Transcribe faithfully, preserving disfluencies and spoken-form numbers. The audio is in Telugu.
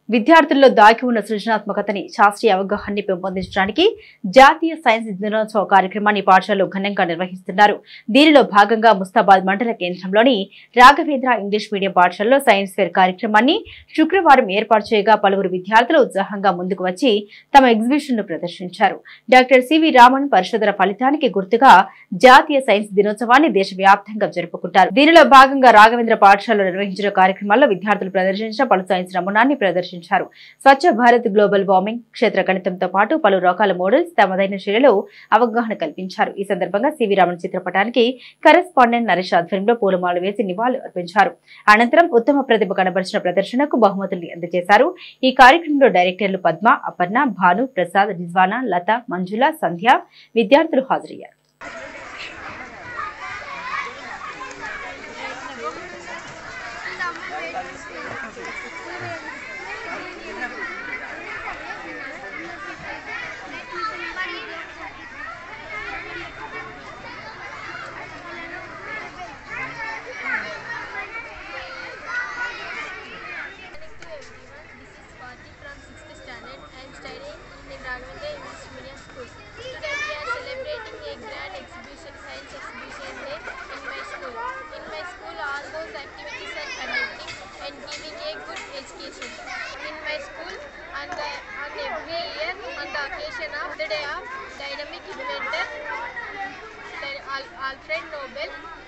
విద్యార్థుల్లో దాగి ఉన్న సృజనాత్మకతని శాస్త్రీయ అవగాహనని పెంపొందించడానికి జాతీయ సైన్స్ దినోత్సవ కార్యక్రమాన్ని పాఠశాలలో ఘనంగా నిర్వహిస్తున్నారు. దీనిలో భాగంగా ముస్తాబాద్ మండల కేంద్రంలోని రాఘవేంద్ర ఇంగ్లీష్ మీడియం పాఠశాలలో సైన్స్ ఫేర్ కార్యక్రమాన్ని శుక్రవారం ఏర్పాటు చేయగా పలువురు విద్యార్థులు ఉత్సాహంగా ముందుకు వచ్చి తమ ఎగ్జిబిషన్ ను ప్రదర్శించారు. డాక్టర్ సివి రామన్ పరిశోధన ఫలితానికి గుర్తుగా జాతీయ సైన్స్ దినోత్సవాన్ని దేశవ్యాప్తంగా జరుపుకుంటారు. దీనిలో భాగంగా రాఘవేంద్ర పాఠశాలలో నిర్వహించిన కార్యక్రమాల్లో విద్యార్థులు ప్రదర్శించిన పలు సైన్స్ నమూనాన్ని ప్రదర్శించారు. స్వచ్ఛ భారత్, గ్లోబల్ వార్మింగ్, క్షేత్ర గణితంతో పాటు పలు రకాల మోడల్స్ తమదైన శైలిలో అవగాహన కల్పించారు. ఈ సందర్భంగా సివి రామన్ చిత్రపటానికి కరెస్పాండెంట్ నరేష్ ఆధ్వర్యంలో పూలమాలలు వేసి నివాళులు అర్పించారు. అనంతరం ఉత్తమ ప్రతిభ కనబరిచిన ప్రదర్శనకు బహుమతుల్ని అందజేశారు. ఈ కార్యక్రమంలో డైరెక్టర్లు పద్మ, అపర్ణ, భాను, ప్రసాద్, రిజ్వానా, లత, మంజుల, సంధ్య విద్యార్థులు హాజరయ్యారు. In Raghvendra English Medium School. Today we are celebrating a grand exhibition, science exhibition day in my school. In my school all those activities are conducting and giving a good education. In my school on, the, on every year on the occasion of the day of dynamic inventor Alfred Nobel